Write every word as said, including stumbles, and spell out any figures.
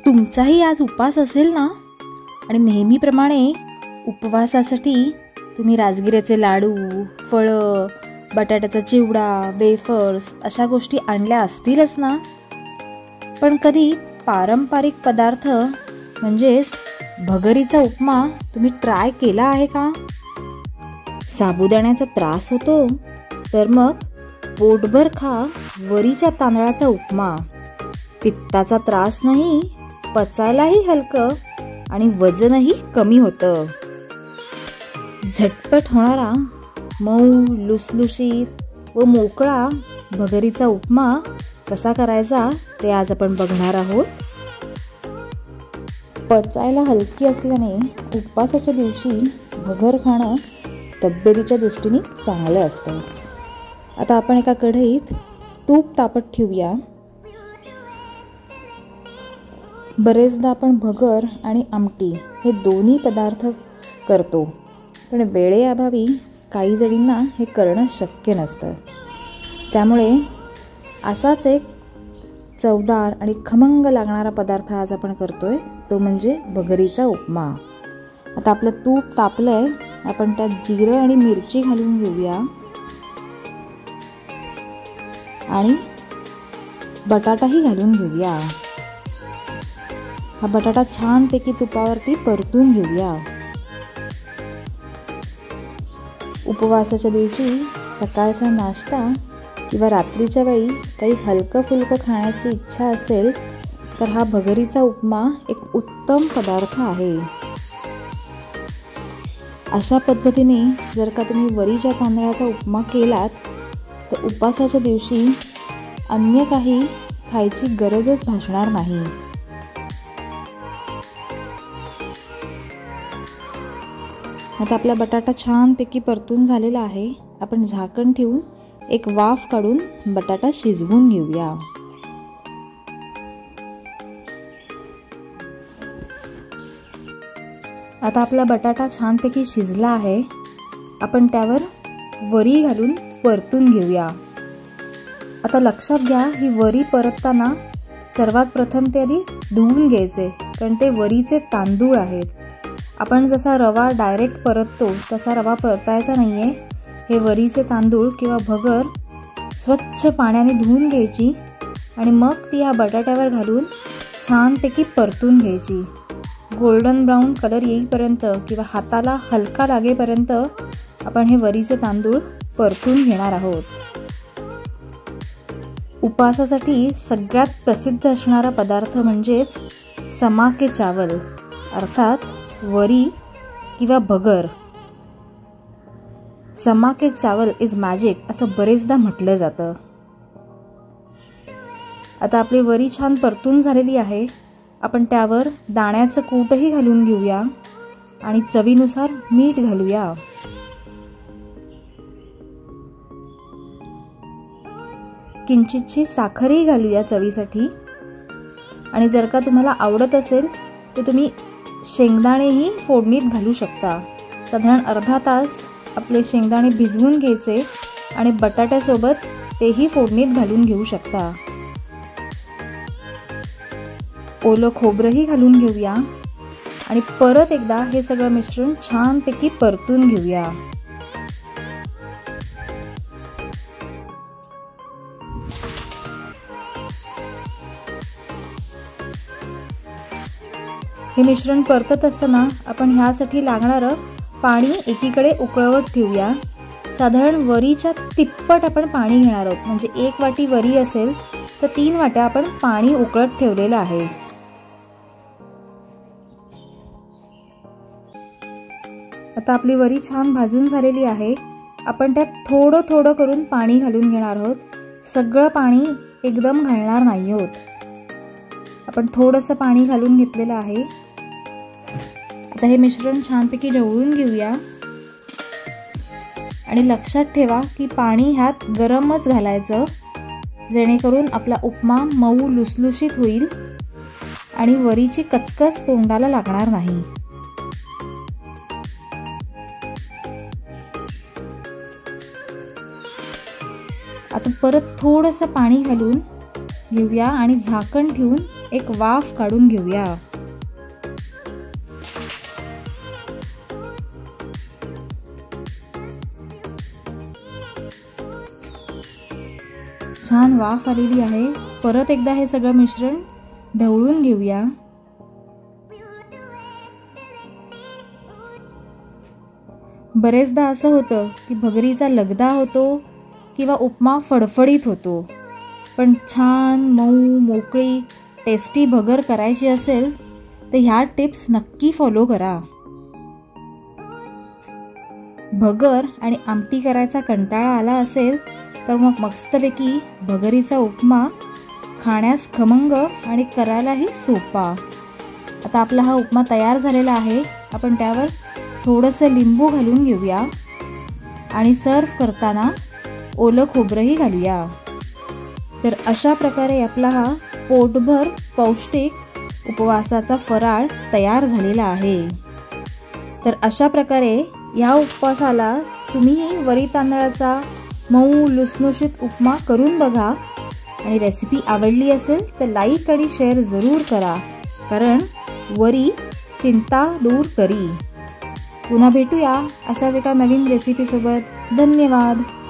तुमचाही आज उपवास असेल ना? आणि नेहमीप्रमाणे उपवासासाठी तुम्ही राजगिऱ्याचे लाडू, फळं, बटाट्याचा चिवडा, वेफर्स अशा गोष्टी आणल्या असतीलच ना? पण कधी पारंपरिक पदार्थ म्हणजेच भगरीचा उपमा तुम्ही ट्राय केला आहे का? साबुदाण्याचा त्रास होतो तर मग पोटभर खा वरीच्या तांदळाचा उपमा. पित्ताचा त्रास नाही, पचायलाही हलकं आणि वजनही कमी होतं. झटपट होणारा मऊ, लुसलुशीत व मोकळा भगरीचा उपमा कसा करायचा ते आज आपण बघणार आहोत. पचायला हलकी असल्याने उपवासाच्या दिवशी भगर खाणं तब्येतीच्या दृष्टीने चांगलं असतं. आता आपण एका कढईत तूप तापत ठेवूया. बरेचदा आपण भगर आणि आमटी हे दोन्ही पदार्थ करतो, पण वेळेअभावी काही जणींना हे करणं शक्य नसतं. त्यामुळे असाच एक चवदार आणि खमंग लागणारा पदार्थ आज आपण करतोय, तो म्हणजे भगरीचा उपमा. आता आपलं तूप तापलंय, आपण त्यात जिरं आणि मिरची घालून घेऊया आणि बटाटाही घालून घेऊया. हा बटाटा छानपैकी तुपावरती परतून घेऊया. उपवासाच्या दिवशी सकाळचा नाश्ता किंवा रात्रीच्या वेळी काही हलकं फुलकं खाण्याची इच्छा असेल तर हा भगरीचा उपमा एक उत्तम पदार्थ आहे. अशा पद्धतीने जर का तुम्ही वरीच्या तांदळाचा उपमा केलात तर उपवासाच्या दिवशी अन्य काही खायची गरजच भासणार नाही. आता आपला बटाटा छानपैकी परतून झालेला आहे. आपण झाकण ठेवून एक वाफ काढून बटाटा शिजवून घेऊया. आता आपला बटाटा छानपैकी शिजला आहे. आपण त्यावर वरी घालून परतून घेऊया. आता लक्षात घ्या, ही वरी परतताना सर्वात प्रथम ते आधी धुवून घ्यायचे, कारण ते वरीचे तांदूळ आहेत. आपण जसा रवा डायरेक्ट परततो तसा रवा परतायचा नाही आहे. हे वरीचे तांदूळ किंवा भगर स्वच्छ पाण्याने धुवून घ्यायची आणि मग ती ह्या बटाट्यावर घालून छानपैकी परतून घ्यायची. गोल्डन ब्राऊन कलर येईपर्यंत किंवा हाताला हलका लागेपर्यंत आपण हे वरीचे तांदूळ परतून घेणार आहोत. उपवासासाठी सगळ्यात प्रसिद्ध असणारा पदार्थ म्हणजेच समा के चावल, अर्थात वरी किंवा भगर. समा के चावल इज मॅजिक असं बरेचदा म्हटलं जातं. आता आपली वरी छान परतून झालेली आहे. आपण त्यावर दाण्याचं कूटही घालून घेऊया आणि चवीनुसार मीठ घालूया. किंचितशी साखरही घालूया चवीसाठी. आणि जर का तुम्हाला आवडत असेल तर तुम्ही शेंगदाणेही फोडणीत घालू शकता. साधारण अर्धा तास आपले शेंगदाणे भिजवून घ्यायचे आणि बटाट्यासोबत तेही फोडणीत घालून घेऊ शकता. ओलं खोबरंही घालून घेऊया आणि परत एकदा हे सगळं मिश्रण छानपैकी परतून घेऊया. हे मिश्रण परतत असताना आपण ह्यासाठी लागणारं पाणी एकीकडे उकळवत ठेवूया. साधारण वरीच्या तिप्पट आपण पाणी घेणार आहोत. म्हणजे एक वाटी वरी असेल तर तीन वाट्या आपण पाणी उकळत ठेवलेलं आहे. आता आपली वरी छान भाजून झालेली आहे. आपण त्यात थोडं थोडं करून पाणी घालून घेणार आहोत. सगळं पाणी एकदम घालणार नाही आहोत. आपण थोडंसं पाणी घालून घेतलेलं आहे. आता हे मिश्रण छानपैकी ढवळून घेऊया आणि लक्षात ठेवा की पाणी ह्यात गरमच घालायचं, जेणेकरून आपला उपमा मऊ लुसलुशीत होईल आणि वरीची कचकच तोंडाला लागणार नाही. आता परत थोडंसं पाणी घालून घेऊया आणि झाकण ठेवून एक वाफ काढून घेऊया। छान वाफ आलेली आहे। परत एकदा हे सगळं मिश्रण ढवळून घेऊया। बरेचदा असं होतं की भगरीचा लगदा होतो किंवा उपमा फडफडीत होतो, पण छान मऊ मोकळी टेस्टी भगर करायची असेल तर ह्या टिप्स नक्की फॉलो करा। भगर आणि आमटी करायचा कंटाळा आला असेल तर मग मस्तपैकी भगरीचा उपमा खाण्यास खमंग आणि करायलाही सोपा। आता आपला हा उपमा तयार झालेला आहे। आपण त्यावर थोडंसं लिंबू घालून घेऊया आणि सर्व करताना ओलं खोबरंही घालूया। तर अशा प्रकारे आपला हा पोटभर पौष्टिक उपवासाचा फराळ तयार झालेला आहे। तर अशा प्रकारे या उपवासाला तुम्ही वरी तांदळाचा मऊ लुसलुशीत उपमा करून बघा आणि रेसिपी आवडली असेल तर लाईक आणि शेअर जरूर करा, कारण वरी चिंता दूर करी। पुन्हा भेटूया अशाच एका नवीन रेसिपीसोबत। धन्यवाद।